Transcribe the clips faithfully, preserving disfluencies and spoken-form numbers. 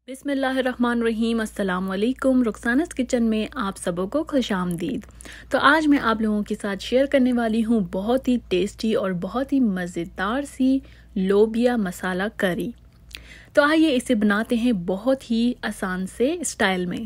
बिस्मिल्लाहिर्रहमानिर्रहीम। अस्सलाम वालेकुम। रुखसाना's किचन में आप सबों को खुशामदीद। तो आज मैं आप लोगों के साथ शेयर करने वाली हूँ बहुत ही टेस्टी और बहुत ही मज़ेदार सी लोबिया मसाला करी। तो आइए इसे बनाते हैं बहुत ही आसान से स्टाइल में।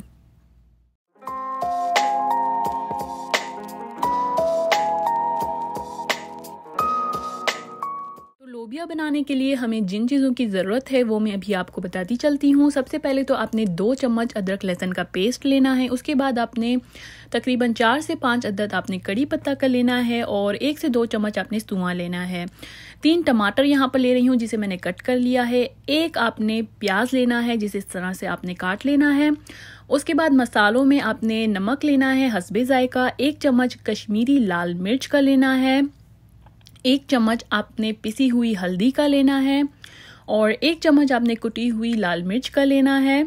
लोबिया बनाने के लिए हमें जिन चीज़ों की ज़रूरत है वो मैं अभी आपको बताती चलती हूँ। सबसे पहले तो आपने दो चम्मच अदरक लहसुन का पेस्ट लेना है। उसके बाद आपने तकरीबन चार से पाँच अदद आपने कड़ी पत्ता का लेना है और एक से दो चम्मच आपने सूआ लेना है। तीन टमाटर यहाँ पर ले रही हूँ जिसे मैंने कट कर लिया है। एक आपने प्याज लेना है जिसे इस तरह से आपने काट लेना है। उसके बाद मसालों में आपने नमक लेना है हस्बे जायका। एक चम्मच कश्मीरी लाल मिर्च का लेना है। एक चम्मच आपने पिसी हुई हल्दी का लेना है और एक चम्मच आपने कुटी हुई लाल मिर्च का लेना है।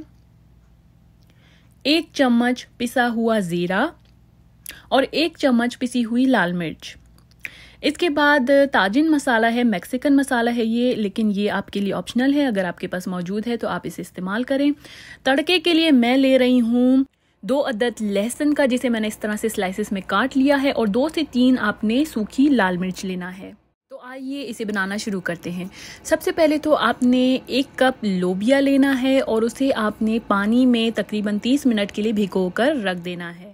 एक चम्मच पिसा हुआ ज़ीरा और एक चम्मच पिसी हुई लाल मिर्च। इसके बाद ताजिन मसाला है, मैक्सिकन मसाला है ये, लेकिन ये आपके लिए ऑप्शनल है। अगर आपके पास मौजूद है तो आप इसे इस्तेमाल करें। तड़के के लिए मैं ले रही हूँ दो अदद लहसुन का जिसे मैंने इस तरह से स्लाइसेस में काट लिया है और दो से तीन आपने सूखी लाल मिर्च लेना है। तो आइए इसे बनाना शुरू करते हैं। सबसे पहले तो आपने एक कप लोबिया लेना है और उसे आपने पानी में तकरीबन तीस मिनट के लिए भिगोकर रख देना है।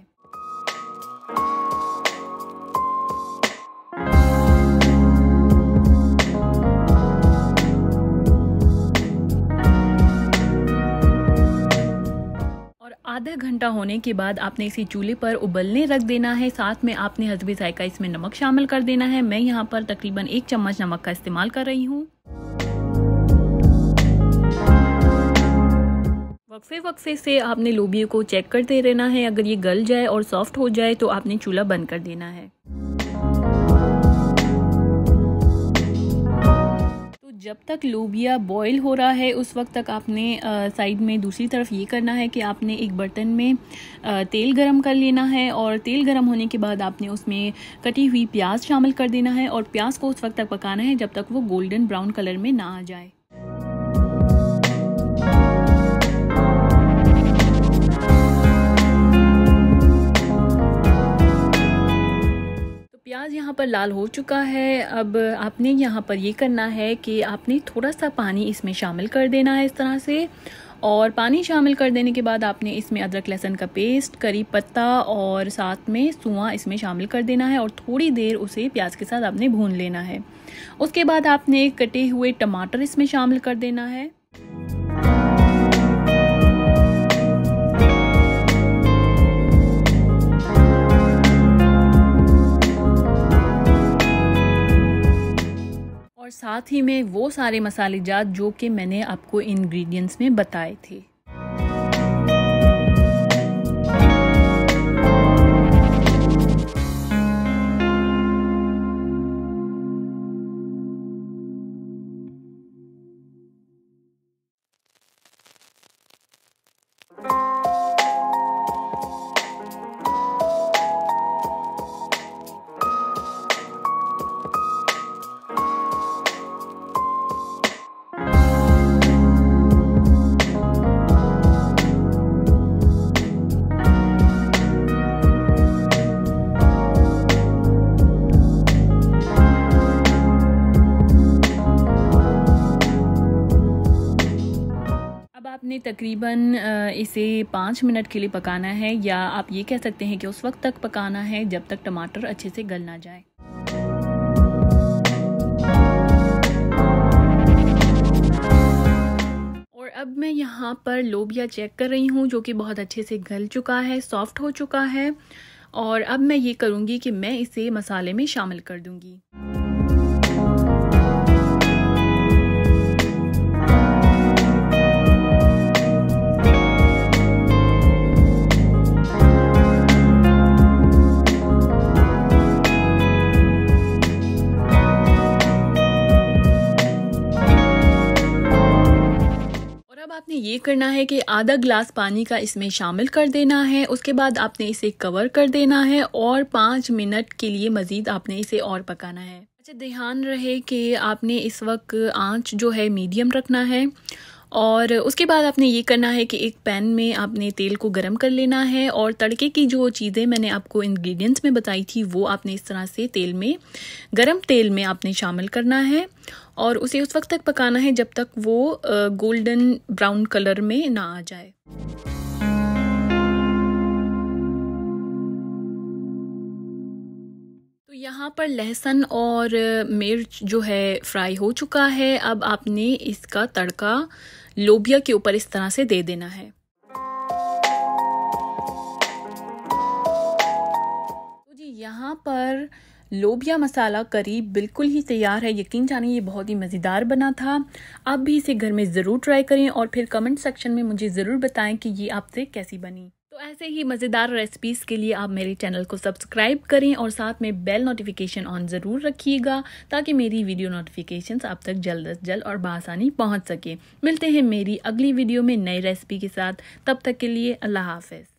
आधा घंटा होने के बाद आपने इसे चूल्हे पर उबलने रख देना है। साथ में आपने हस्बे जायका इसमें नमक शामिल कर देना है। मैं यहाँ पर तकरीबन एक चम्मच नमक का इस्तेमाल कर रही हूँ। वक्फे वक्फे से आपने लोबिया को चेक करते रहना है। अगर ये गल जाए और सॉफ्ट हो जाए तो आपने चूल्हा बंद कर देना है। जब तक लोबिया बॉईल हो रहा है उस वक्त तक आपने साइड में दूसरी तरफ ये करना है कि आपने एक बर्तन में आ, तेल गरम कर लेना है और तेल गरम होने के बाद आपने उसमें कटी हुई प्याज शामिल कर देना है और प्याज को उस वक्त तक पकाना है जब तक वो गोल्डन ब्राउन कलर में ना आ जाए। प्याज यहाँ पर लाल हो चुका है। अब आपने यहाँ पर ये करना है कि आपने थोड़ा सा पानी इसमें शामिल कर देना है इस तरह से, और पानी शामिल कर देने के बाद आपने इसमें अदरक लहसुन का पेस्ट, करी पत्ता और साथ में सूआ इसमें शामिल कर देना है और थोड़ी देर उसे प्याज के साथ आपने भून लेना है। उसके बाद आपने कटे हुए टमाटर इसमें शामिल कर देना है। और साथ ही में वो सारे मसाले जात जो कि मैंने आपको इंग्रेडिएंट्स में बताए थे। आपने तकरीबन इसे पाँच मिनट के लिए पकाना है, या आप ये कह सकते हैं कि उस वक्त तक पकाना है जब तक टमाटर अच्छे से गल ना जाए। और अब मैं यहाँ पर लोबिया चेक कर रही हूँ जो कि बहुत अच्छे से गल चुका है, सॉफ्ट हो चुका है। और अब मैं ये करूँगी कि मैं इसे मसाले में शामिल कर दूँगी। आपने ये करना है कि आधा ग्लास पानी का इसमें शामिल कर देना है। उसके बाद आपने इसे कवर कर देना है और पाँच मिनट के लिए मज़ीद आपने इसे और पकाना है। अच्छा, ध्यान रहे कि आपने इस वक्त आंच जो है मीडियम रखना है और उसके बाद आपने ये करना है कि एक पैन में आपने तेल को गरम कर लेना है और तड़के की जो चीज़ें मैंने आपको इंग्रेडिएंट्स में बताई थी वो आपने इस तरह से तेल में, गरम तेल में आपने शामिल करना है और उसे उस वक्त तक पकाना है जब तक वो गोल्डन ब्राउन कलर में ना आ जाए। तो यहाँ पर लहसुन और मिर्च जो है फ्राई हो चुका है। अब आपने इसका तड़का लोबिया के ऊपर इस तरह से दे देना है। तो जी यहाँ पर लोबिया मसाला करी बिल्कुल ही तैयार है। यकीन जानिए ये बहुत ही मज़ेदार बना था। आप भी इसे घर में ज़रूर ट्राई करें और फिर कमेंट सेक्शन में मुझे ज़रूर बताएं कि ये आपसे कैसी बनी। तो ऐसे ही मज़ेदार रेसिपीज़ के लिए आप मेरे चैनल को सब्सक्राइब करें और साथ में बेल नोटिफिकेशन ऑन ज़रूर रखिएगा ताकि मेरी वीडियो नोटिफिकेशंस आप तक जल्द अज जल्द और बआसानी पहुंच सके। मिलते हैं मेरी अगली वीडियो में नई रेसिपी के साथ। तब तक के लिए अल्लाह हाफ़िज़।